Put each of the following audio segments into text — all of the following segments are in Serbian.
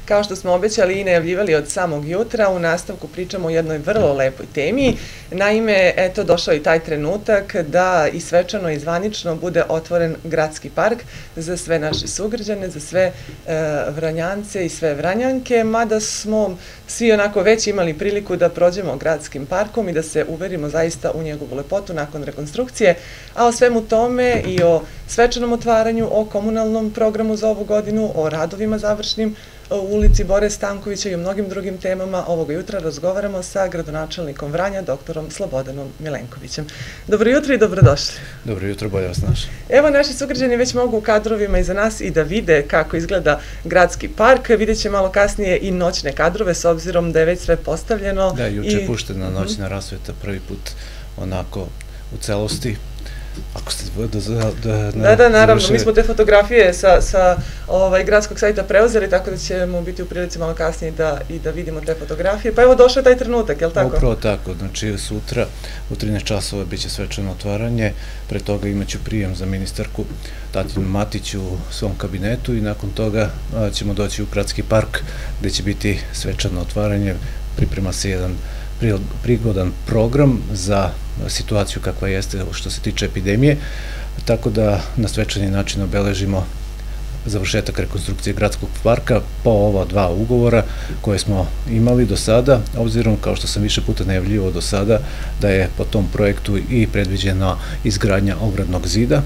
Kao što smo obećali i najavljivali od samog jutra, u nastavku pričamo o jednoj vrlo lepoj temi. Naime, eto, došao i taj trenutak da i svečano i zvanično bude otvoren gradski park za sve naše sugrađane, za sve Vranjance i sve Vranjanke, mada smo svi onako već imali priliku da prođemo gradskim parkom i da se uverimo zaista u njegovu lepotu nakon rekonstrukcije, a o svemu tome i o svečanom otvaranju, o komunalnom programu za ovu godinu, o radovima završnim u ulici Bore Stankovića i o mnogim drugim temama ovoga jutra razgovaramo sa gradonačelnikom Vranja, doktorom Slobodanom Milenkovićem. Dobro jutro i dobrodošli. Dobro jutro, bolje vas našli. Evo, naši sugrađani već mogu u kadrovima iza nas i da vide kako izgleda gradski park. Vidjet će malo kasnije i noćne kadrove, s obzirom da je već sve postavljeno. Da, juče je puštena noćna rasveta prvi put onako u celosti. Ako ste Da, naravno, mi smo te fotografije sa gradskog sajta preuzeli, tako da ćemo biti u prilici malo kasnije i da vidimo te fotografije. Pa evo, došao je taj trenutak, je li tako? Upravo tako, znači sutra u 13 časova biće svečano otvaranje, pre toga imaću prijem za ministarku Tatjanu Matić u svom kabinetu i nakon toga ćemo doći u gradski park gde će biti svečano otvaranje, priprema se jedan prigodan program za situaciju kakva jeste što se tiče epidemije, tako da na svečani način obeležimo završetak rekonstrukcije gradskog parka po ova dva ugovora koje smo imali do sada, obzirom, kao što sam više puta najavljivao do sada, da je po tom projektu i predviđena izgradnja ogradnog zida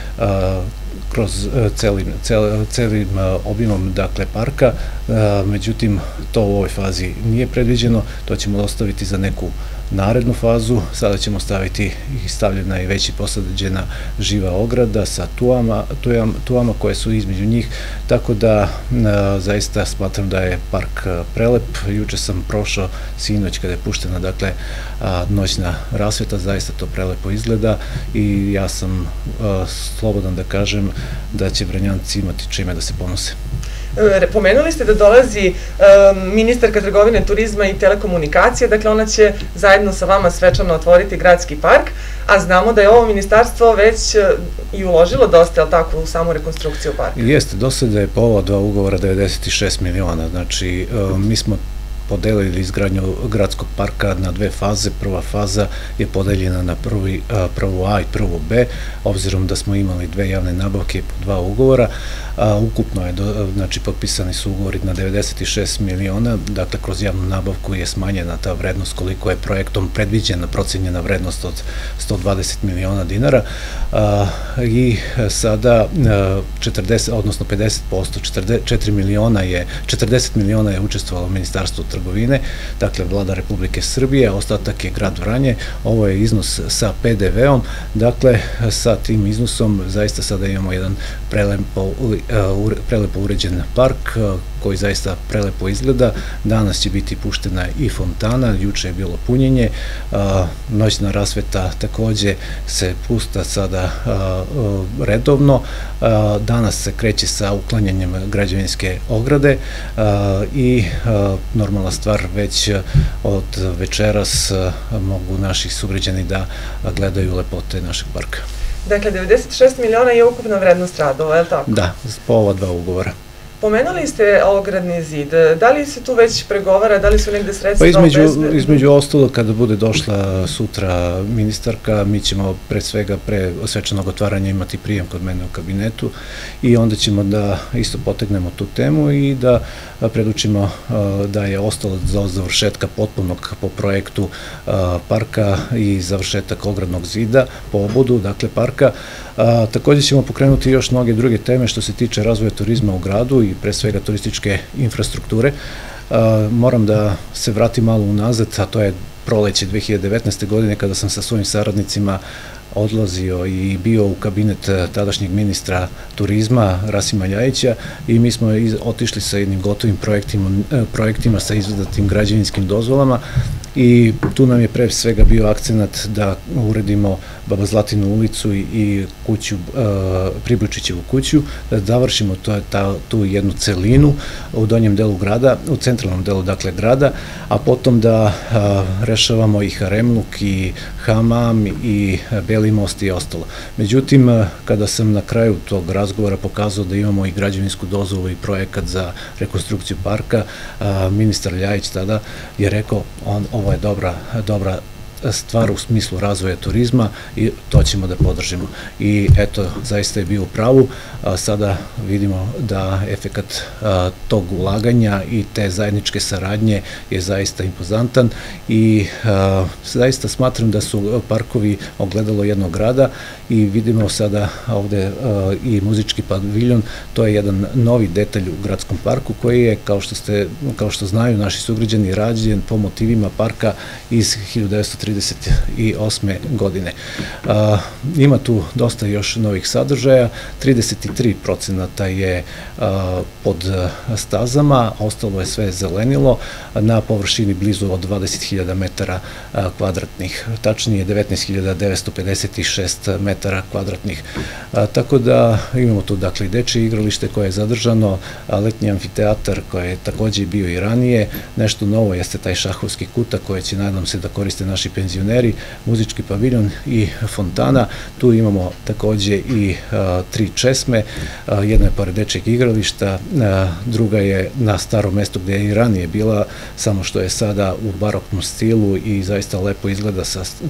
kroz celim obimom, dakle, parka. Međutim, to u ovoj fazi nije predviđeno, to ćemo ostaviti za neku narednu fazu. Sada ćemo staviti i stavljena i već i posađena živa ograda sa tuama koje su između njih, tako da zaista smatram da je park prelep. Juče sam prošao sinoć kada je puštena, dakle, noćna rasveta, zaista to prelepo izgleda i ja sam slobodan da kažem da će Vranjanci imati čime da se ponose. Pomenuli ste da dolazi ministarka trgovine, turizma i telekomunikacije, dakle ona će zajedno sa vama svečano otvoriti gradski park, a znamo da je ovo ministarstvo već i uložilo dosta, je li tako, u samu rekonstrukciju parka? Jeste, do sada je po ova dva ugovora 96 miliona, znači mi smo podelili izgradnju gradskog parka na dve faze. Prva faza je podeljena na prvu A i prvu B, obzirom da smo imali dve javne nabavke po dva ugovora. Ukupno je, znači, potpisani su ugovori na 96 miliona, dakle, kroz javnu nabavku je smanjena ta vrednost koliko je projektom predviđena, procenjena vrednost od 120 miliona dinara i sada 40, odnosno 50%, 40 miliona je učestvovalo Ministarstvo trgovine, dakle, Vlada Republike Srbije, ostatak je grad Vranje. Ovo je iznos sa PDV-om, dakle, sa tim iznosom zaista sada imamo jedan prelepo uređen park koji zaista prelepo izgleda. Danas će biti puštena i fontana, juče je bilo punjenje, noćna rasveta takođe se pušta sada redovno, danas se kreće sa uklanjanjem građevinske ograde i normalna stvar, već od večeras mogu naši sugrađani da gledaju lepote našeg parka. Dakle, 96 miliona je ukupna vrednost radova, je li tako? Da, po ova dva ugovora. Pomenuli ste ogradni zid. Da li se tu već pregovara, da li su negde sredstva obezbedna? Između ostalo, kada bude došla sutra ministarka, mi ćemo pre svega pre svečanog otvaranja imati prijem kod mene u kabinetu i onda ćemo da isto potegnemo tu temu i da predučimo da je ostalo za završetka potpunog po projektu parka i završetak ogradnog zida po obodu, dakle, parka. Takođe ćemo pokrenuti još mnoge druge teme što se tiče razvoja turizma u gradu i pre svega turističke infrastrukture. Moram da se vratim malo unazad, a to je proleće 2019. godine kada sam sa svojim saradnicima odlazio i bio u kabinet tadašnjeg ministra turizma Rasima Ljajića i mi smo otišli sa jednim gotovim projektima sa izvedatim građevinskim dozvolama i tu nam je pre svega bio akcenat da uredimo Baba Zlatinu ulicu i kuću, Pribličićevu kuću, da završimo tu jednu celinu u donjem delu grada, u centralnom delu dakle grada, a potom da rešavamo i Haremluk i Hamam i Beli most i ostalo. Međutim, kada sam na kraju tog razgovora pokazao da imamo i građevinsku dozvolu i projekat za rekonstrukciju parka, ministar Ljajić tada je rekao, ovo je dobra stvar u smislu razvoja turizma i to ćemo da podržimo. I eto, zaista je bio u pravu. Sada vidimo da efekat tog ulaganja i te zajedničke saradnje je zaista impozantan i zaista smatram da su parkovi ogledalo jednog grada i vidimo sada ovde i muzički paviljon, to je jedan novi detalj u gradskom parku koji je, kao što znaju naši sugrađani, rađen po motivima parka iz 1938. godine. Ima tu dosta još novih sadržaja, 33% je pod stazama, ostalo je sve zelenilo na površini blizu od 20.000 metara kvadratnih, tačnije 19.956 metara kvadratnih. Tako da imamo tu dakle i dečje igralište koje je zadržano, letnji amfiteatar koji je takođe bio i ranije, nešto novo jeste taj šahovski kutak koje će, nadam se, da koriste naši penzioneri, muzički paviljon i fontana. Tu imamo takođe i 3 česme, jedna je pored dečjeg igrališta, druga je na starom mestu gde je i ranije bila, samo što je sada u baroknom stilu i zaista lepo izgleda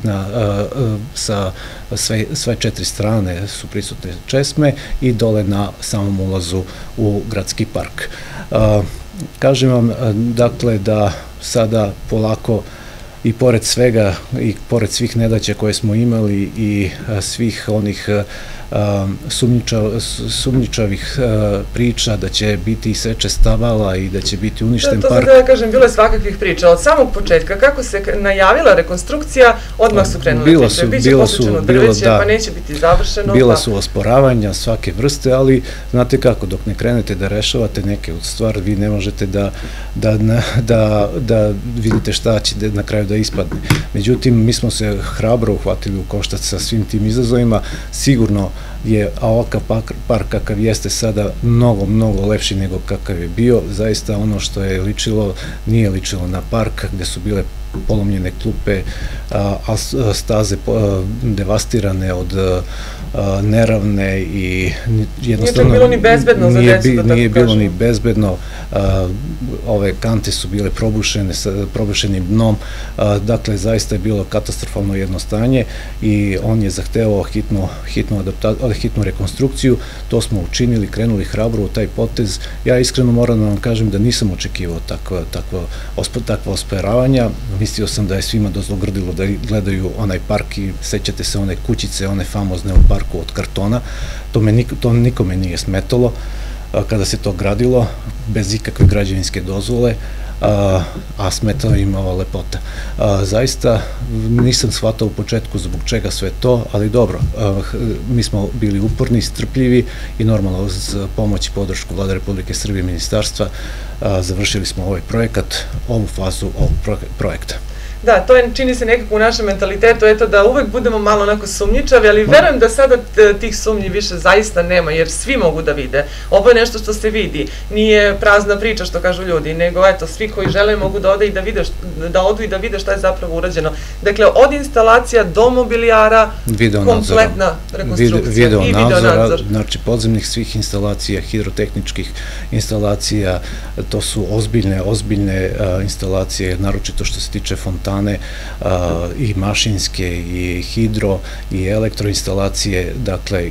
sa sve 4 strane su prisutne česme i dole na samom ulazu u gradski park. Kažem vam, dakle, da sada polako i pored svega i pored svih nedaća koje smo imali i svih onih sumnjičavih priča da će biti i seče stavala i da će biti uništen park. To sad da kažem, bilo je svakakvih priča. Od samog početka, kako se najavila rekonstrukcija, odmah su krenule priče. Biće posvećeno drveće, pa neće biti završeno. Bila su osporavanja svake vrste, ali znate kako, dok ne krenete da rešavate neke od stvari, vi ne možete da vidite šta će na kraju da ispadne. Međutim, mi smo se hrabro uhvatili u koštac sa svim tim izazovima. Sigurno je ovakav park kakav jeste sada mnogo, mnogo lepši nego kakav je bio. Zaista ono što je ličilo, nije ličilo na park gde su bile polomljene klupe, a staze devastirane od neravne i jednostavno nije bilo ni bezbedno za decu, da tako kažemo. Nije bilo ni bezbedno, ove kante su bile probušene sa probušenim dnom, dakle zaista je bilo katastrofalno jedno stanje i on je zahtevao hitnu rekonstrukciju. To smo učinili, krenuli hrabro u taj potez. Ja iskreno moram da vam kažem da nisam očekivao takva osperavanja. Mislio sam da je svima dozlogrdilo da gledaju onaj park i sećate se one kućice, one famozne u parku od kartona. To nikome nije smetalo kada se to gradilo, bez ikakve građevinske dozvole, a smetala im ova lepota. Zaista nisam shvatao u početku zbog čega sve to, ali dobro, mi smo bili uporni, strpljivi i normalno uz pomoć i podršku Vlade Republike Srbije i ministarstva završili smo ovaj projekat, ovu fazu ovog projekta. Da, to je, čini se nekako u našem mentalitetu, eto da uvek budemo malo onako sumnjičavi, ali verujem da sada tih sumnji više zaista nema, jer svi mogu da vide. Ovo je nešto što se vidi, nije prazna priča što kažu ljudi, nego eto, svi koji žele mogu da odu i da vide šta je zapravo urađeno. Dakle, od instalacija do mobilijara, kompletna rekonstrukcija i videonadzor. Znači, podzemnih svih instalacija, hidrotehničkih instalacija, to su ozbiljne instalacije, naročito što se tiče fontana, i mašinske i hidro i elektroinstalacije, dakle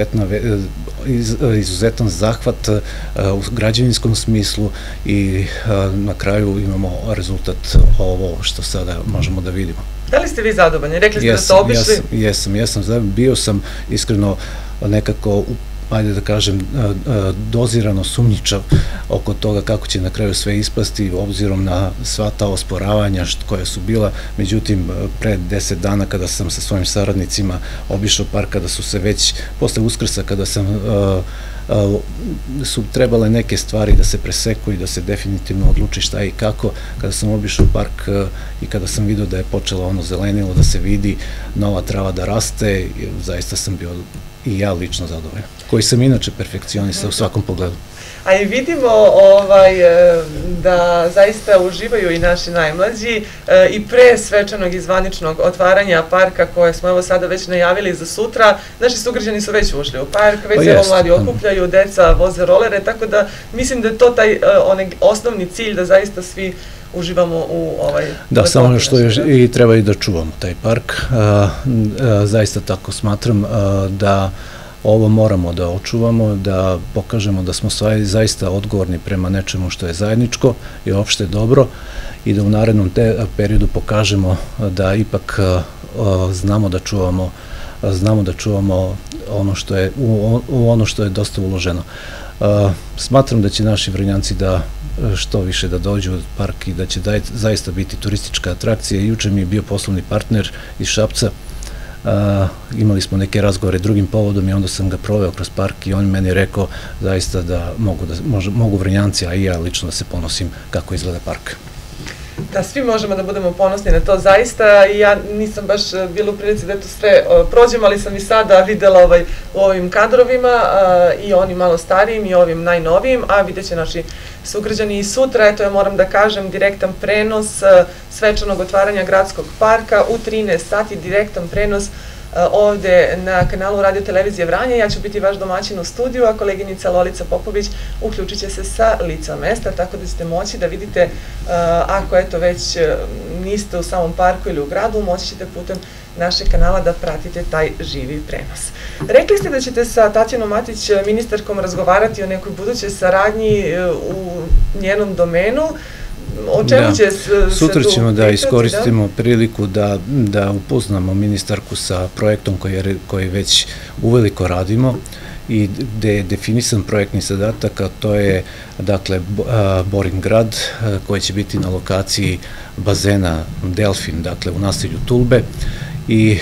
izuzetan zahvat u građevinskom smislu i na kraju imamo rezultat ovo što sada možemo da vidimo. Da li ste vi zadovoljni? Rekli ste da ste obišli? Jesam, bio sam iskreno nekako ajde da kažem, dozirano sumnjičav oko toga kako će na kraju sve ispasti, obzirom na sva ta osporavanja koja su bila. Međutim, pre 10 dana kada sam sa svojim saradnicima obišao park, kada su se već, posle Uskrsa, kada sam su trebale neke stvari da se preseku i da se definitivno odluči šta i kako. Kada sam obišao park i kada sam vidio da je počelo ono zelenilo, da se vidi nova trava da raste, zaista sam bio i ja lično zadovoljan, koji sam inače perfekcionista u svakom pogledu. A i vidimo da zaista uživaju i naši najmlađi i pre svečanog i zvaničnog otvaranja parka koje smo evo sada već najavili za sutra. Naši sugrađani su već ušli u park, već se evo mladi okupljaju, deca voze rolere, tako da mislim da je to taj osnovni cilj da zaista svi uživamo u ovaj... Da, samo što i treba i da čuvamo taj park. Zaista tako smatram da ovo moramo da očuvamo, da pokažemo da smo zaista odgovorni prema nečemu što je zajedničko i opšte dobro i da u narednom periodu pokažemo da ipak znamo da čuvamo ono što je dosta uloženo. Smatram da će naši Vrnjanci da što više da dođu u park i da će zaista biti turistička atrakcija. Juče mi je bio poslovni partner iz Šapca. Imali smo neke razgovore drugim povodom i onda sam ga proveo kroz park i on meni rekao zaista da mogu Vrnjanci, a i ja lično da se ponosim kako izgleda park. Da, svi možemo da budemo ponosni na to zaista i ja nisam baš bila u prilici da to sve prođem, ali sam i sada videla u ovim kadrovima i onim malo starijim i ovim najnovijim, a vidjet će naši sugrađani i sutra. Eto, ja moram da kažem, direktan prenos svečanog otvaranja gradskog parka u 13 sati, direktan prenos ovde na kanalu Radio Televizije Vranje. Ja ću biti vaš domaćin u studiju, a koleginica Lolica Popović uključit će se sa lica mesta, tako da ćete moći da vidite, ako eto već niste u samom parku ili u gradu, moći ćete putem našeg kanala da pratite taj živi prenos. Rekli ste da ćete sa Tatjanom Matić, ministarkom, razgovarati o nekoj budućoj saradnji u njenom domenu. O čemu će se tu sutra ćemo da iskoristimo priliku da upoznamo ministarku sa projektom koji već uveliko radimo i gde je definisan projektni zadatak, a to je dakle Borin grad koji će biti na lokaciji bazena Delfin, dakle u naselju Tulbe, i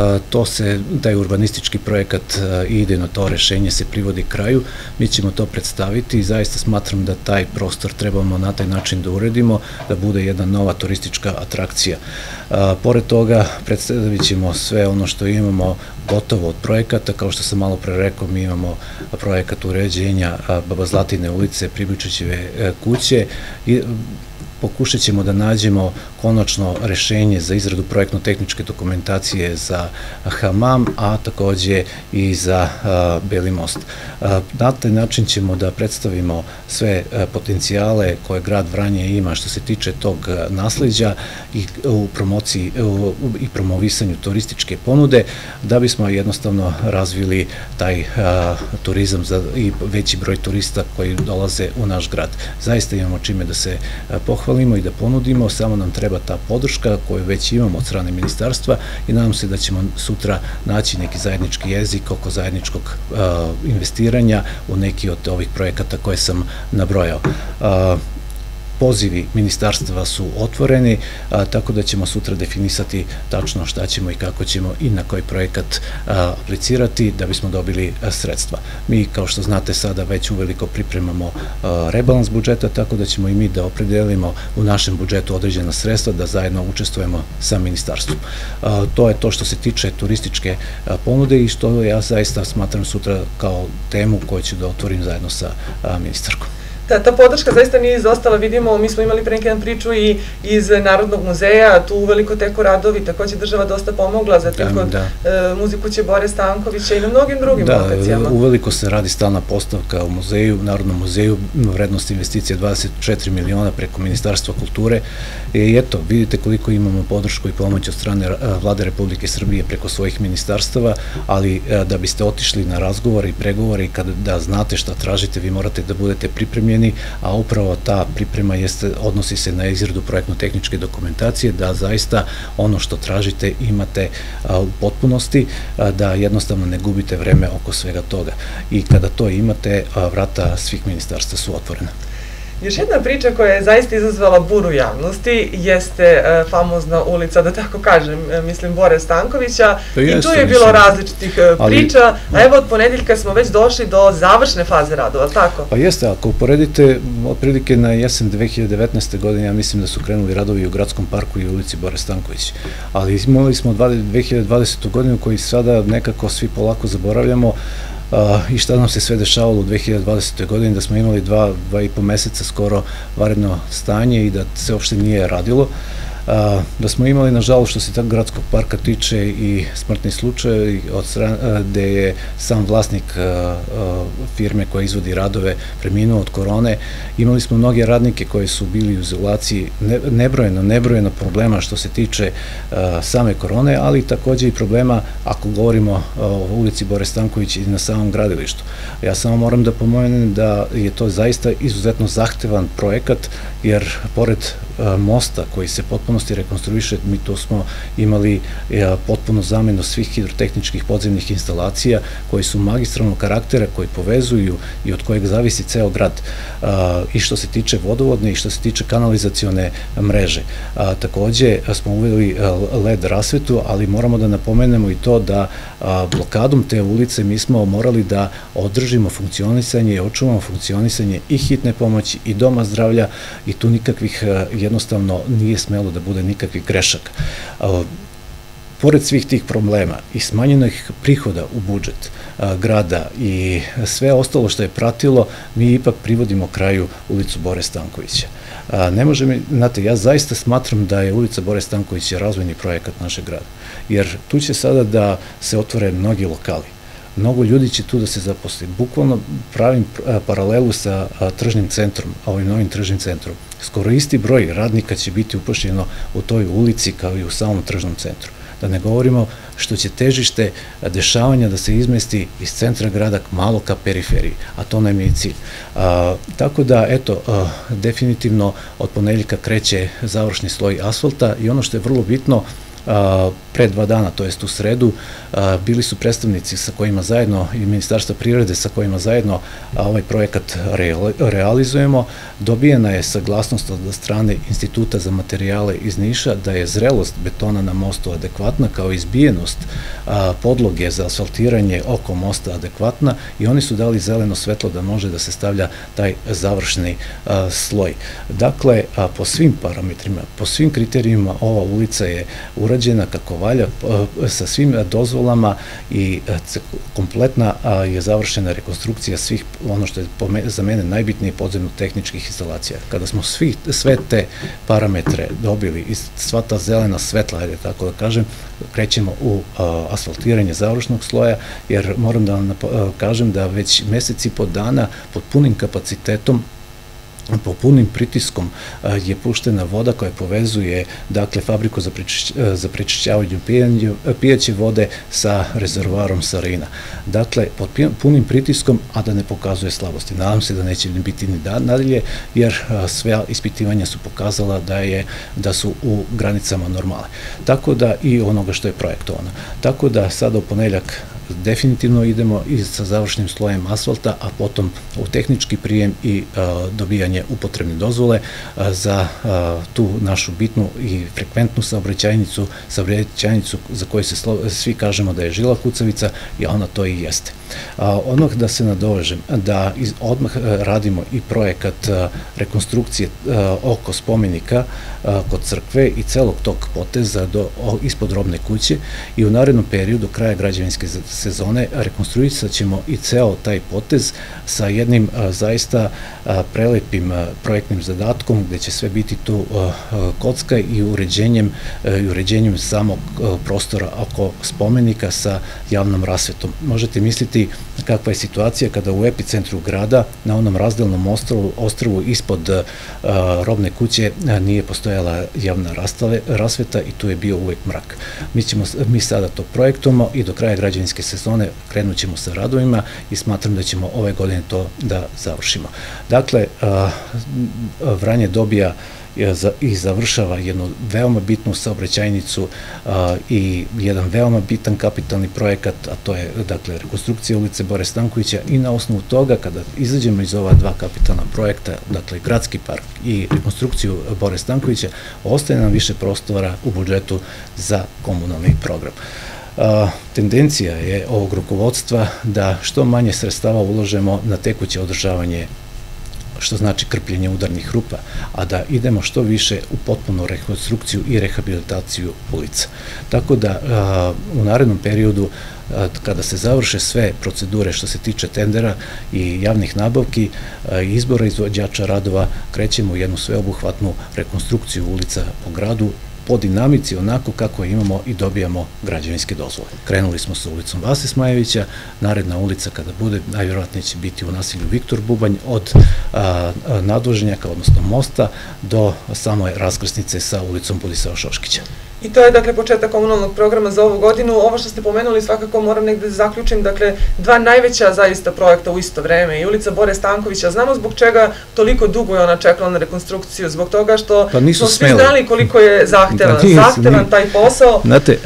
taj urbanistički projekat ide na to rešenje, se privodi kraju. Mi ćemo to predstaviti i zaista smatram da taj prostor trebamo na taj način da uredimo, da bude jedna nova turistička atrakcija. Pored toga predstavit ćemo sve ono što imamo gotovo od projekata. Kao što sam malo pre rekao, mi imamo projekat uređenja Baba Zlatine ulice, Pribičićeve kuće i pokušat ćemo da nađemo konačno rešenje za izradu projektno-tehničke dokumentacije za Hamam, a takođe i za Beli most. Na taj način ćemo da predstavimo sve potencijale koje grad Vranje ima što se tiče tog nasleđa i u promociji i promovisanju turističke ponude, da bismo jednostavno razvili taj turizam i veći broj turista koji dolaze u naš grad. Zaista imamo čime da se pohvalimo i da ponudimo, samo nam treba ta podrška koju već imamo od strane ministarstva i nadam se da ćemo sutra naći neki zajednički jezik oko zajedničkog investiranja u neki od ovih projekata koje sam nabrojao. Pozivi ministarstva su otvoreni, tako da ćemo sutra definisati tačno šta ćemo i kako ćemo i na koji projekat aplicirati da bismo dobili sredstva. Mi, kao što znate, sada već uveliko pripremamo rebalans budžeta, tako da ćemo i mi da opredelimo u našem budžetu određena sredstva da zajedno učestvujemo sa ministarstvom. To je to što se tiče turističke ponude i što ja zaista smatram sutra kao temu koju ću da otvorim zajedno sa ministarkom. Ta podrška zaista nije izostala, vidimo, mi smo imali pre neki dan priču i iz Narodnog muzeja, tu uveliko teku radovi, takođe država dosta pomogla, zatim kod muzikuće Bore Stankovića i na mnogim drugim lokacijama. Da, uveliko se radi stalna postavka u muzeju, Narodnom muzeju, vrednost investicije 24 miliona preko Ministarstva kulture i eto, vidite koliko imamo podršku i pomoć od strane Vlade Republike Srbije preko svojih ministarstava, ali da biste otišli na razgovore i pregovore i da znate šta tražite, vi morate da budete pripremljeni, a upravo ta priprema odnosi se na izradu projektno-tehničke dokumentacije, da zaista ono što tražite imate u potpunosti, da jednostavno ne gubite vreme oko svega toga. I kada to imate, vrata svih ministarstva su otvorena. Još jedna priča koja je zaista izazvala buru javnosti jeste famozna ulica, da tako kažem, mislim Bore Stankovića, i tu je bilo različitih priča, a evo od ponedeljka smo već došli do završne faze radova, tako? Pa jeste, ako uporedite otprilike na jesen 2019. godine, ja mislim da su krenuli radovi u Gradskom parku i ulici Bore Stanković, ali imali smo 2020. godinu koji sada nekako svi polako zaboravljamo, i šta nam se sve dešavalo u 2020. godini, da smo imali 2,5 meseca skoro vanredno stanje i da se uopšte nije radilo, da smo imali, nažalost, što se tako Gradskog parka tiče, i smrtni slučaj gde je sam vlasnik firme koja izvodi radove preminuo od korone. Imali smo mnoge radnike koji su bili u izolaciji, nebrojeno problema što se tiče same korone, ali takođe i problema ako govorimo o ulici Bore Stanković i na samom gradilištu. Ja samo moram da pomenem da je to zaista izuzetno zahtevan projekat, jer pored mosta koji se potpunosti rekonstruiše, mi tu smo imali potpuno zamenu svih hidrotehničkih podzemnih instalacija koji su magistralnog karaktera, koji povezuju i od kojeg zavisi ceo grad, i što se tiče vodovodne i što se tiče kanalizacione mreže. Takođe smo uveli LED rasvetu, ali moramo da napomenemo i to da blokadom te ulice mi smo morali da održimo funkcionisanje i očuvamo funkcionisanje i hitne pomoći i doma zdravlja, i tu nikakvih, jednostavno nije smelo da bude nikakvih grešaka. Pored svih tih problema i smanjenih prihoda u budžet grada i sve ostalo što je pratilo, mi ipak privodimo kraju ulicu Bore Stankovića. Ne može mi, znate, ja zaista smatram da je ulica Bore Stankovića razvojni projekat našeg grada, jer tu će sada da se otvore mnogi lokali. Mnogo ljudi će tu da se zaposli. Bukvalno pravim paralelu sa tržnim centrom, ovim novim tržnim centrom. Skoro isti broj radnika će biti upošljeno u toj ulici kao i u samom tržnom centru. Da ne govorimo što će težište dešavanja da se izmesti iz centra grada malo ka periferiji, a to nam je i cilj. Tako da, eto, definitivno od ponedeljka kreće završni sloj asfalta, i ono što je vrlo bitno, pre 2 dana, to jest u sredu, bili su predstavnici sa kojima zajedno, i Ministarstva privrede sa kojima zajedno ovaj projekat realizujemo. Dobijena je saglasnost od strane Instituta za materijale iz Niša da je zrelost betona na mostu adekvatna, kao izbijenost podloge za asfaltiranje oko mosta adekvatna, i oni su dali zeleno svetlo da može da se stavlja taj završni sloj. Dakle, po svim parametrima, po svim kriterijima ova ulica je urađena kako valja, sa svim dozvolama, i kompletna je završena rekonstrukcija svih, ono što je za mene najbitnije, podzemno-tehničkih instalacija. Kada smo sve te parametre dobili i sva ta zelena svetla, ajde tako da kažem, krećemo u asfaltiranje završnog sloja, jer moram da vam kažem da već mesec i po dana pod punim kapacitetom, po punim pritiskom je puštena voda koja povezuje, dakle, fabriku za prečišćavanje pijaće vode sa rezervoarom Sarina. Dakle, pod punim pritiskom, a da ne pokazuje slabosti. Nadam se da neće biti ni nadalje, jer sve ispitivanja su pokazala da su u granicama normale. Tako da, i onoga što je projektovano. Tako da sada u ponedeljak definitivno idemo i sa završnim slojem asfalta, a potom u tehnički prijem i dobijanje upotrebne dozvole za tu našu bitnu i frekventnu saobraćajnicu za koju se svi kažemo da je žila kucavica, i ona to i jeste. Odmah da se nadovežem, da odmah radimo i projekat rekonstrukcije oko spomenika kod crkve i celog tog poteza ispod robne kuće, i u narednom periodu, do kraja građevinske sezone, rekonstruisat ćemo i ceo taj potez sa jednim zaista prelepim projektnim zadatkom, gde će sve biti tu kocka i uređenjem samog prostora oko spomenika sa javnom rasvetom. Možete misliti kakva je situacija kada u epicentru grada, na onom razdelnom ostrvu ispod robne kuće, nije postojala javna rasveta i tu je bio uvek mrak. Mi sada to projektujemo i do kraja građevinske sezone krenut ćemo sa radovima i smatram da ćemo ove godine to da završimo. Dakle, Vranje dobija i završava jednu veoma bitnu saobraćajnicu i jedan veoma bitan kapitalni projekat, a to je dakle rekonstrukcija ulice Bore Stankovića, i na osnovu toga kada izađemo iz ova dva kapitalna projekta, dakle Gradski park i rekonstrukciju Bore Stankovića, ostaje nam više prostora u budžetu za komunalni program. Tendencija je ovog rukovodstva da što manje sredstava uložemo na tekuće održavanje, što znači krpljenje udarnih rupa, a da idemo što više u potpunu rekonstrukciju i rehabilitaciju ulica. Tako da u narednom periodu, kada se završe sve procedure što se tiče tendera i javnih nabavki i izbora izvođača radova, krećemo u jednu sveobuhvatnu rekonstrukciju ulica po gradu, po dinamici onako kako imamo i dobijamo građevinske dozvole. Krenuli smo sa ulicom Vase Smajevića, naredna ulica kada bude, najvjerojatnije će biti u naselju Viktor Bubanj, od nadvožnjaka, odnosno mosta, do same raskrsnice sa ulicom Budisava Šoškića. I to je, dakle, početak komunalnog programa za ovu godinu. Ovo što ste pomenuli, svakako moram negde da zaključim, dakle, dva najveća zaista projekta u isto vreme, i ulica Bore Stankovića. Znamo zbog čega toliko dugo je ona čekala na rekonstrukciju, zbog toga što smo svi znali koliko je zahtevan taj posao. Znate,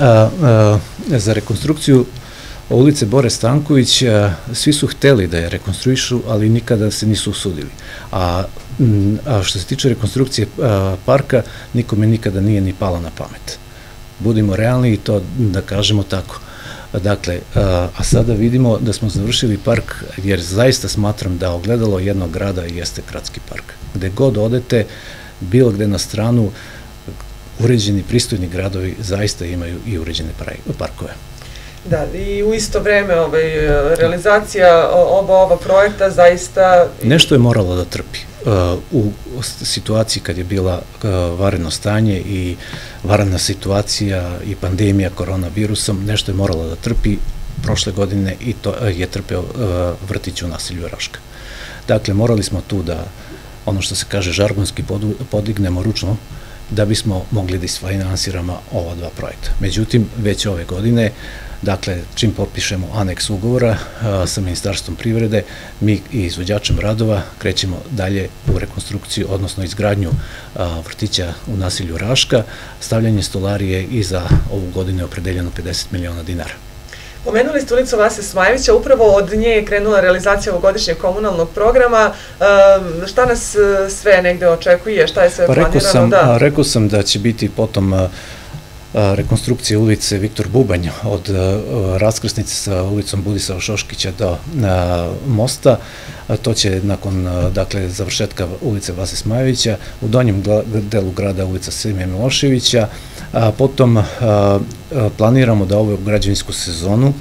za rekonstrukciju ulice Bore Stanković svi su hteli da je rekonstruišu, ali nikada se nisu usudili. A što se tiče rekonstrukcije parka, nikome nikada nije ni pala na pamet. Budimo realni i to da kažemo tako. Dakle, a sada vidimo da smo završili park, jer zaista smatram da ogledalo jednog grada jeste Gradski park. Gde god odete, bilo gde na stranu, uređeni, pristojni gradovi zaista imaju i uređene parkove. Da, i u isto vreme realizacija oba ova projekta zaista... Nešto je moralo da trpi. U situaciji kad je bila vanredno stanje i vanredna situacija i pandemija koronavirusom, nešto je moralo da trpi prošle godine, i to je trpeo vrtić u naselju Raška. Dakle, morali smo tu da, ono što se kaže žargonski, podignemo ručno da bismo mogli da isfinansiramo ova dva projekta. Međutim, već ove godine, dakle, čim potpišemo aneks ugovora sa Ministarstvom privrede, mi i izvođačem radova krećemo dalje u rekonstrukciju, odnosno izgradnju vrtića u naselju Raška, stavljanje stolarije, i za ovu godinu je opredeljeno 50 miliona dinara. Pomenuli ste ulicu Vase Smajevića, upravo od nje je krenula realizacija ovogodišnjeg komunalnog programa. Šta nas sve negde očekuje, šta je sve planirano? Rekao sam da će biti potom rekonstrukcija ulice Viktor Bubanj od raskrsnice sa ulicom Budisava Šoškića do mosta. To će nakon, dakle, završetka ulice Vase Smajevića, u donjem delu grada ulica Sime Miloševića. Potom planiramo da ovu građevinsku sezonu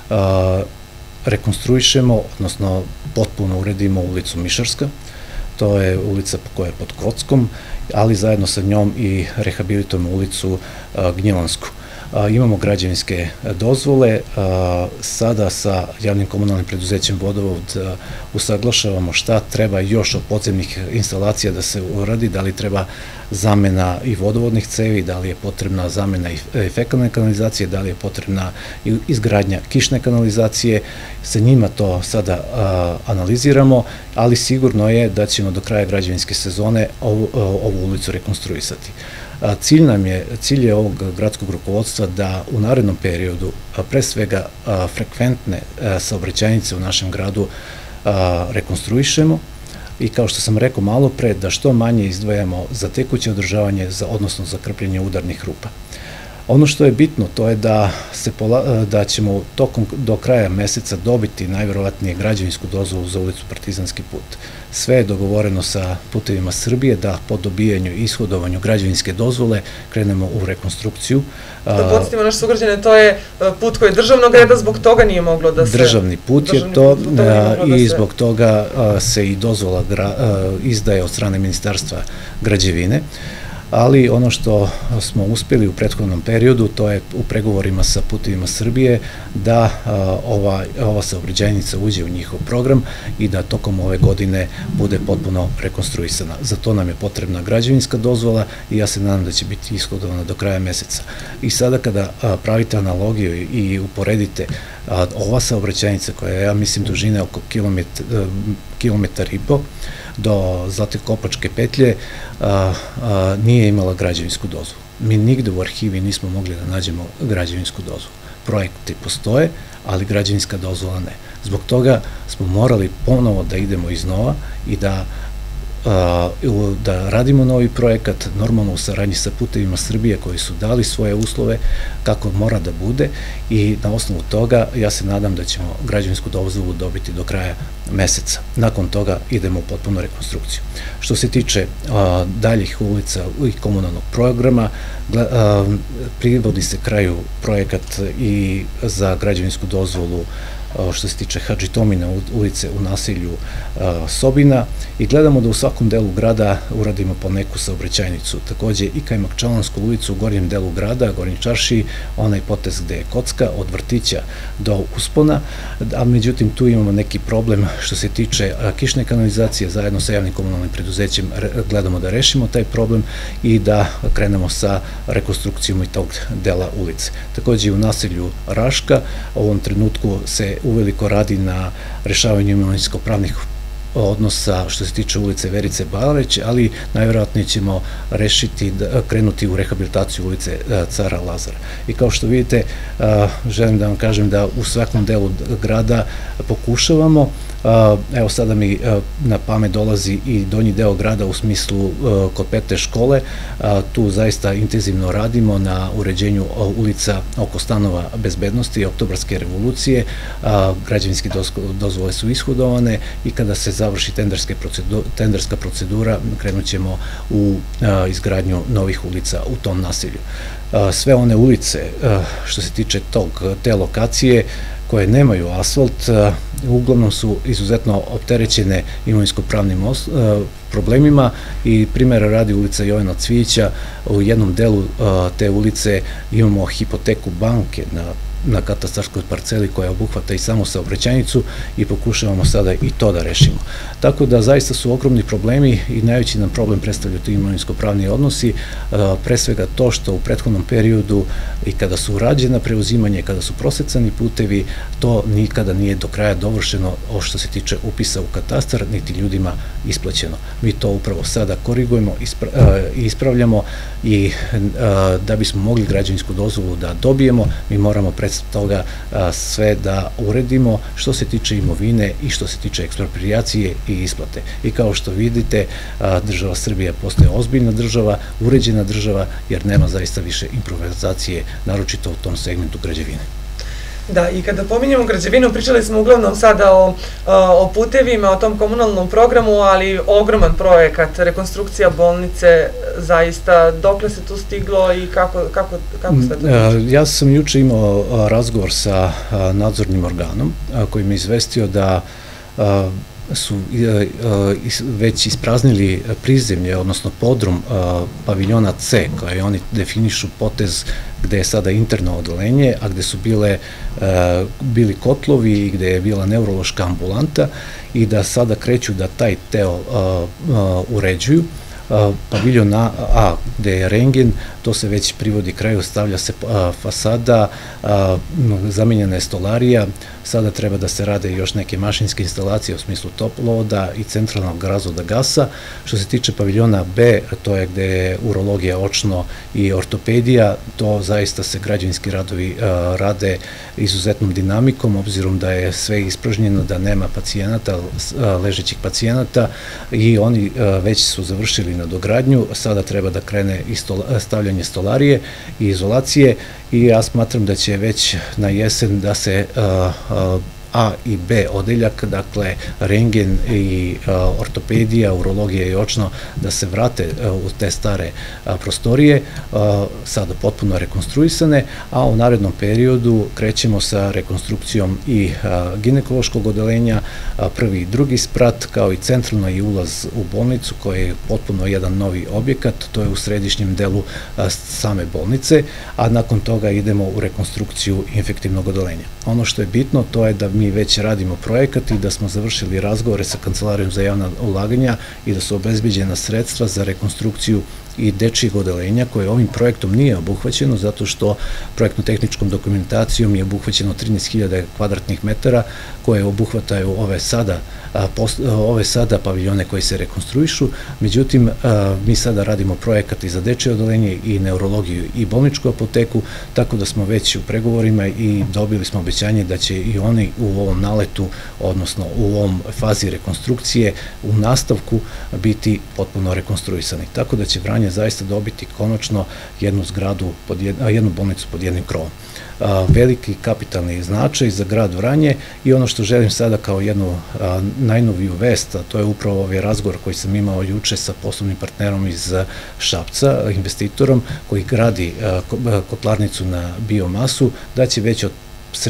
rekonstruišemo, odnosno potpuno uredimo ulicu Mišarska. To je ulica koja je pod Kockom, ali zajedno sa njom i rehabilitujemo ulicu Gnjilansku. Imamo građevinske dozvole, sada sa javnim komunalnim preduzećem Vodovod usaglašavamo šta treba još od podzemnih instalacija da se uradi, da li treba zamena i vodovodnih cevi, da li je potrebna zamena i fekalne kanalizacije, da li je potrebna izgradnja kišne kanalizacije. Sa njima to sada analiziramo, ali sigurno je da ćemo do kraja građevinske sezone ovu ulicu rekonstruisati. Cilj je ovog gradskog rukovodstva da u narednom periodu pre svega frekventne saobraćajnice u našem gradu rekonstruišemo, i kao što sam rekao malo pre, da što manje izdvajamo za tekuće održavanje, odnosno za krpljenje udarnih rupa. Ono što je bitno, to je da ćemo do kraja meseca dobiti najverovatnije građevinsku dozvolu za ulicu Partizanski put. Sve je dogovoreno sa Putevima Srbije da po dobijanju i ishodovanju građevinske dozvole krenemo u rekonstrukciju. Da podsjetimo naše sugrađane, to je put koji je državnog reda, zbog toga nije moglo da se... Državni put je to, i zbog toga se i dozvola izdaje od strane Ministarstva građevine. Ali ono što smo uspeli u prethodnom periodu, to je u pregovorima sa Putevima Srbije, da ova saobraćajnica uđe u njihov program i da tokom ove godine bude potpuno rekonstruisana. Za to nam je potrebna građevinska dozvola i ja se nadam da će biti ishodovana do kraja meseca. I sada kada pravite analogiju i uporedite ova saobraćajnica koja je, ja mislim, dužine oko kilometar i po do Zlate Kopačke petlje nije imala građevinsku dozvolu. Mi nigde u arhivi nismo mogli da nađemo građevinsku dozvolu. Projekti postoje, ali građevinska dozvola ne. Zbog toga smo morali ponovo da idemo iznova i da radimo novi projekat, normalno u saradnji sa Putevima Srbije koji su dali svoje uslove kako mora da bude i na osnovu toga ja se nadam da ćemo građevinsku dozvolu dobiti do kraja meseca. Nakon toga idemo u potpunu rekonstrukciju. Što se tiče daljih ulica i komunalnog programa, privodi se kraju projekat i za građevinsku dozvolu što se tiče Hadžitomina ulice u naselju Sobina i gledamo da u svakom delu grada uradimo po neku saobraćajnicu. Takođe i Kajmakčalansku ulicu u gornjem delu grada, Gornji Čaršiji, onaj potez gde je kocka od vrtića do uspona, a međutim tu imamo neki problem što se tiče kišne kanalizacije, zajedno sa javnim komunalnim preduzećem gledamo da rešimo taj problem i da krenemo sa rekonstrukcijom i tog dela ulice. Takođe i u naselju Raška u ovom trenutku se uveliko radi na rešavanju imovinsko-pravnih odnosa što se tiče ulice Verice Barać, ali najvjerojatnije ćemo krenuti u rehabilitaciju ulice Cara Lazara. I kao što vidite, želim da vam kažem da u svakom delu grada pokušavamo. Evo sada mi na pamet dolazi i donji deo grada u smislu kod Pete škole. Tu zaista intenzivno radimo na uređenju ulica oko stanova bezbednosti i Oktobarske revolucije. Građevinske dozvole su ishodovane i kada se završi tenderska procedura krenut ćemo u izgradnju novih ulica u tom naselju. Sve one ulice što se tiče te lokacije koje nemaju asfalt, uglavnom su izuzetno opterećene imovinsko-pravnim problemima i primjera radi ulica Jovana Cvijića. U jednom delu te ulice imamo hipoteku banke na katastarskoj parceli koja obuhvata i samo saobraćajnicu i pokušavamo sada i to da rešimo. Tako da zaista su ogromni problemi i najveći nam problem predstavljaju ti imovinsko-pravni odnosi, pre svega to što u prethodnom periodu i kada su urađena preuzimanje, kada su prosecani putevi, to nikada nije do kraja dovršeno što se tiče upisa u katastar, niti ljudima isplaćeno. Mi to upravo sada korigujemo i ispravljamo i da bismo mogli građevinsku dozvolu da dobijemo, mi moramo pre toga sve da uredimo što se tiče imovine i što se tiče eksproprijacije i isplate. I kao što vidite, država Srbija postaje ozbiljna država, uređena država, jer nema zaista više improvizacije, naročito u tom segmentu građevine. Da, i kada pominjemo građevinu, pričali smo uglavnom sada o putevima, o tom komunalnom programu, ali ogroman projekat, rekonstrukcija bolnice, zaista, dokle se tu stiglo i kako sve to tiče? Ja sam juče imao razgovor sa nadzornim organom koji me izvestio da su već ispraznili prizemlje, odnosno podrum paviljona C, koje oni definišu potez gde je sada interno odeljenje, a gde su bili kotlovi i gde je bila neurološka ambulanta i da sada kreću da taj deo uređuju. Paviljon A, gde je rengen, to se već privodi kraju, stavlja se fasada, zamenjena je stolarija, sada treba da se rade još neke mašinske instalacije u smislu toplovoda i centralnog razvoda gasa. Što se tiče paviljona B, to je gde je urologija, očno i ortopedija, to zaista se građevinski radovi rade izuzetnom dinamikom, obzirom da je sve ispražnjeno, da nema pacijenata, ležećih pacijenata i oni već su završili na dogradnju, sada treba da krene i stavljanje stolarije i izolacije i ja smatram da će već na jesen da se A i B odeljak, dakle rengen i ortopedija, urologija i očno, da se vrate u te stare prostorije, sada potpuno rekonstruisane, a u narednom periodu krećemo sa rekonstrukcijom i ginekološkog odeljenja, prvi i drugi sprat, kao i centralno i ulaz u bolnicu, koji je potpuno jedan novi objekat, to je u središnjem delu same bolnice, a nakon toga idemo u rekonstrukciju infektivnog odeljenja. Ono što je bitno, to je da mi već radimo projekat i da smo završili razgovore sa Kancelarijom za javna ulaganja i da su obezbeđena sredstva za rekonstrukciju i dečijeg odeljenja koje ovim projektom nije obuhvaćeno zato što projektno-tehničkom dokumentacijom je obuhvaćeno 13.000 kvadratnih metara koje obuhvataju ove sada paviljone koji se rekonstruišu. Međutim, mi sada radimo projekat i za dečije odeljenje i neurologiju i bolničku apoteku, tako da smo već u pregovorima i dobili smo obećanje da će i oni u ovom naletu, odnosno u ovom fazi rekonstrukcije u nastavku biti potpuno rekonstruisani. Tako da će Vranje zaista dobiti konačno jednu bolnicu pod jednim krovom. Veliki kapitalni značaj za grad Vranje i ono što želim sada kao jednu najnoviju vest, a to je upravo ovaj razgovor koji sam imao juče sa poslovnim partnerom iz Šapca, investitorom koji gradi kotlarnicu na biomasu, da će već od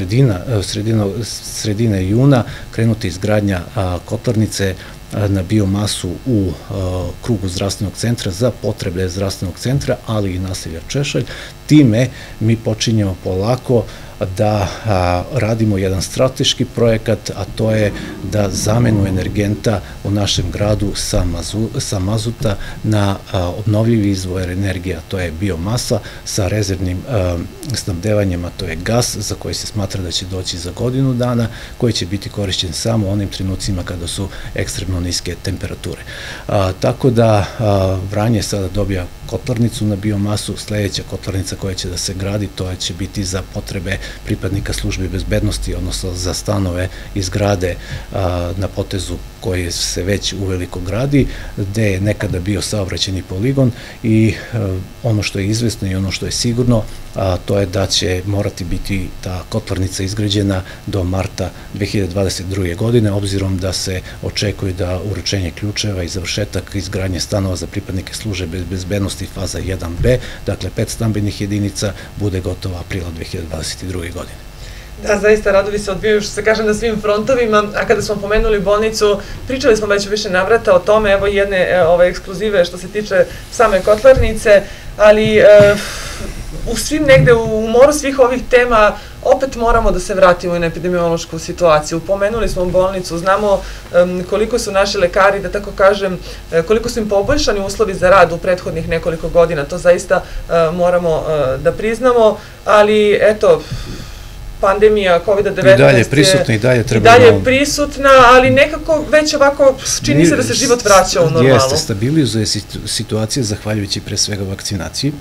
sredine juna krenuti izgradnja kotlarnice na biomasu u krugu zdravstvenog centra za potrebe zdravstvenog centra, ali i naselja Češalj. Time mi počinjemo polako da radimo jedan strateški projekat, a to je da zamenu energenta u našem gradu sa mazuta na obnovljivi izvor energije, a to je biomasa, sa rezervnim snabdevanjem, a to je gas, za koji se smatra da će doći za godinu dana, koji će biti korišćen samo u onim trenucima kada su ekstremno niske temperature. Tako da Vranje sada dobija kotlarnicu na biomasu, sledeća kotlarnica koja će da se gradi, to će biti za potrebe pripadnika službe bezbednosti, odnosno za stanove i zgrade na potezu koje se već uveliko gradi, gde je nekada bio saobraćajni poligon i ono što je izvesno i ono što je sigurno, to je da će morati biti ta kotlarnica izgrađena do marta 2022. godine, obzirom da se očekuje da uručenje ključeva i završetak izgradnje stanova za pripadnike službe bezbednosti faza 1B, dakle 5 stambenih jedinica, bude gotova aprila 2022. godine. Da, zaista radovi se odvijaju, što se kažem, na svim frontovima, a kada smo pomenuli bolnicu, pričali smo već više navrata o tome, evo jedne ekskluzive što se tiče same kotlarnice, ali u svim negde, u moru svih ovih tema, opet moramo da se vratimo i na epidemiološku situaciju. Pomenuli smo bolnicu, znamo koliko su naši lekari, da tako kažem, koliko su im poboljšani uslovi za rad u prethodnih nekoliko godina, to zaista moramo da priznamo, ali eto, pandemija COVID-19 i dalje prisutna i dalje treba prisutna, ali nekako već ovako čini se da se život vraća u normalu. Jeste, stabilizuje situacija zahvaljujući pre svega vakcinaciji.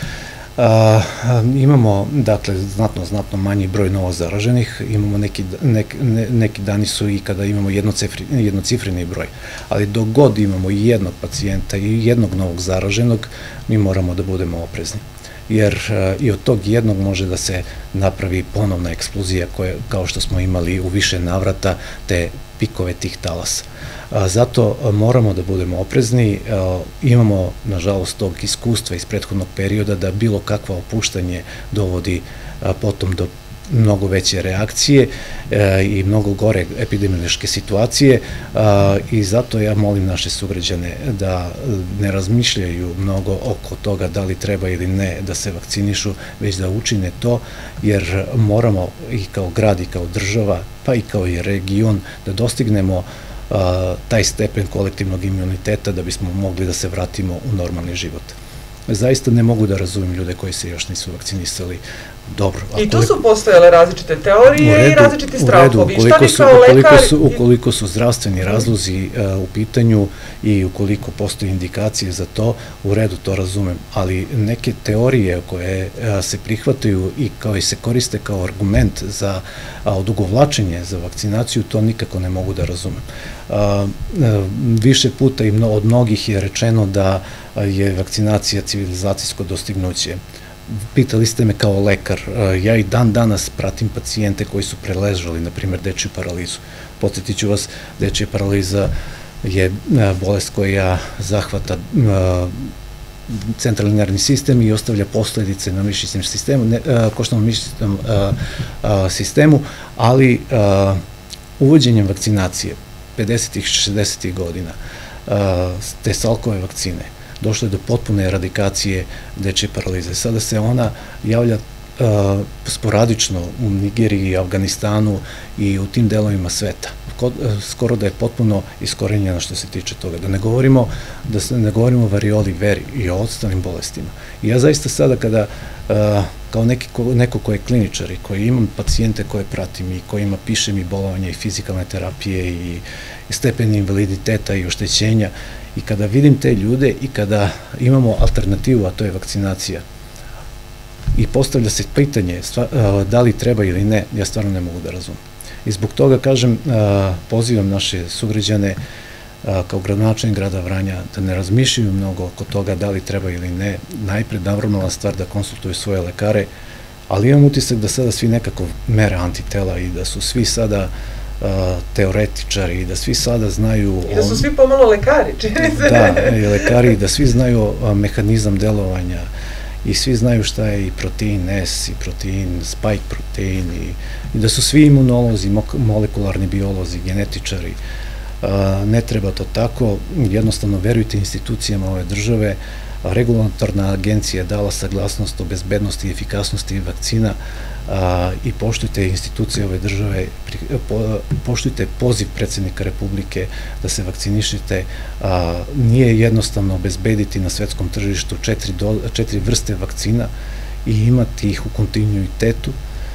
Imamo, dakle, znatno manji broj novo zaraženih, imamo neki dani su i kada imamo jednocifreni broj, ali dok god imamo i jednog pacijenta i jednog novog zaraženog, mi moramo da budemo oprezni. Jer i od tog jednog može da se napravi ponovna eksplozija kao što smo imali u više navrata te pikove tih talasa. Zato moramo da budemo oprezni, imamo nažalost tog iskustva iz prethodnog perioda da bilo kakvo opuštanje dovodi potom do mnogo veće reakcije i mnogo gore epidemiološke situacije i zato ja molim naše sugrađane da ne razmišljaju mnogo oko toga da li treba ili ne da se vakcinišu, već da učine to, jer moramo i kao grad i kao država, pa i kao i region da dostignemo taj stepen kolektivnog imuniteta da bismo mogli da se vratimo u normalni život. Zaista ne mogu da razumim ljude koji se još nisu vakcinisali. Dobro. I tu su postojale različite teorije i različiti strahovi. Ukoliko su zdravstveni razlozi u pitanju i ukoliko postoji indikacije za to, u redu, to razumem, ali neke teorije koje se prihvataju i koje se koriste kao argument za odugovlačenje za vakcinaciju, to nikako ne mogu da razumem. Više puta i od mnogih je rečeno da je vakcinacija civilizacijsko dostignuće. Pitali ste me kao lekar, ja i dan danas pratim pacijente koji su preležali, na primjer, dečiju paralizu. Podsjetit ću vas, dečija paraliza je bolest koja zahvata centralni nervni sistem i ostavlja posledice na mišićnom sistemu, koštano mišićnom sistemu, ali uvođenjem vakcinacije 50-ih, 60-ih godina, te Salkove vakcine, došlo je do potpune eradikacije dečje paralize. Sada se ona javlja sporadično u Nigeriji, Afganistanu i u tim delovima sveta. Skoro da je potpuno iskorenjeno što se tiče toga. Da ne govorimo o varioli, veri i o ostalim bolestima. I ja zaista sada kada, kao neko ko je kliničar i koji imam pacijente koje pratim i kojima pišem i bolovanje i fizikalne terapije i stepen invaliditeta i oštećenja, i kada vidim te ljude i kada imamo alternativu, a to je vakcinacija, i postavlja se pitanje da li treba ili ne, ja stvarno ne mogu da razumem. I zbog toga, kažem, pozivam naše sugrađane kao gradonačelnik grada Vranja da ne razmišljaju mnogo oko toga da li treba ili ne. Najpred normalna stvar da konsultuju svoje lekare, ali imam utisak da sada svi nekako mere antitela i da su svi sada teoretičari i da svi sada znaju... I da su svi pomalo lekari, čini se. Da, i lekari, da svi znaju mehanizam delovanja i svi znaju šta je i protein S i protein, spike protein i da su svi imunolozi, molekularni biolozi, genetičari. Ne treba to tako, jednostavno verujte institucijama ove države. Regulatorna agencija je dala saglasnost o bezbednosti i efikasnosti vakcina i poštujte institucije ove države, poštujte poziv predsjednika Republike da se vakcinišete. Nije jednostavno obezbediti na svetskom tržištu 4 vrste vakcina i imati ih u kontinuitetu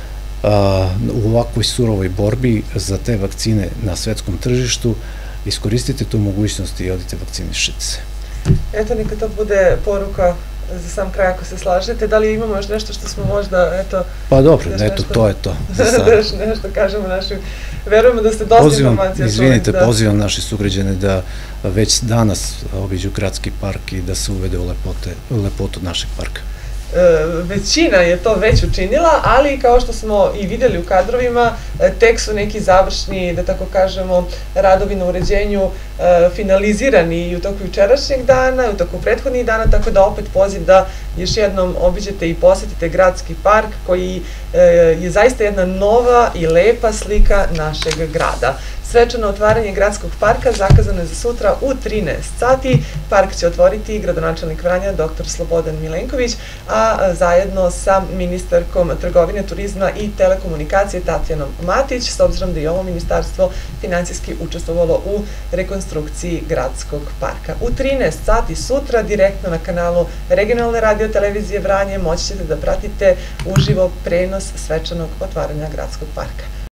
u ovakvoj surovoj borbi za te vakcine na svetskom tržištu. Iskoristite tu mogućnost i odite vakcinišite se. Eto, neka to bude poruka za sam kraj, ako se slažete. Da li imamo još nešto što smo možda, eto... Pa dobro, eto, to je to za sad. Da još nešto kažemo našim... Verujemo da ste dosta informacija... Izvinite, pozivam naše sugrađane da već danas obiđu Gradski park i da se uvede u lepotu našeg parka. Većina je to već učinila, ali kao što smo i videli u kadrovima, tek su neki završni, da tako kažemo, radovi na uređenju finalizirani i u toku jučerašnjeg dana, i u toku prethodnih dana, tako da opet poziv da još jednom obiđete i posetite Gradski park, koji je zaista jedna nova i lepa slika našeg grada. Svečano otvaranje Gradskog parka zakazano je za sutra u 13 sati. Park će otvoriti gradonačelnik Vranja, dr. Slobodan Milenković, a zajedno sa ministarkom trgovine, turizma i telekomunikacije Tatjanom Matić, s obzirom da je ovo ministarstvo finansijski učestvovalo u rekonstrukciji Gradskog parka. U 13 sati sutra, direktno na kanalu Regionalne radio televizije Vranje, moći ćete da pratite uživo prenos svečanog otvaranja Gradskog parka.